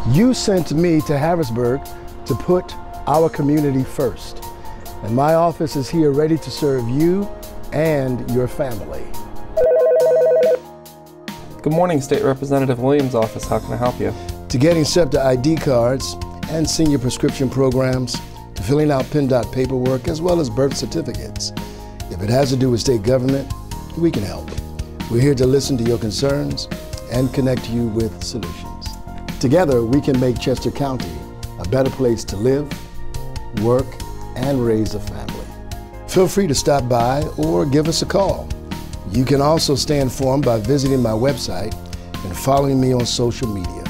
You sent me to Harrisburg to put our community first. And my office is here ready to serve you and your family. Good morning, State Representative Williams' office. How can I help you? To getting SEPTA ID cards and senior prescription programs, to filling out PennDOT paperwork, as well as birth certificates. If it has to do with state government, we can help. We're here to listen to your concerns and connect you with solutions. Together, we can make Chester County a better place to live, work, and raise a family. Feel free to stop by or give us a call. You can also stay informed by visiting my website and following me on social media.